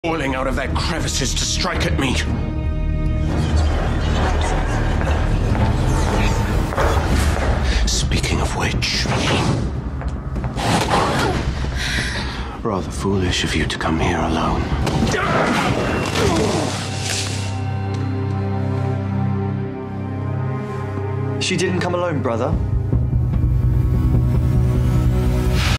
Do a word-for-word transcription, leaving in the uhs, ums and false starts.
crawling out of their crevices to strike at me. Speaking of which, rather foolish of you to come here alone. She didn't come alone, brother.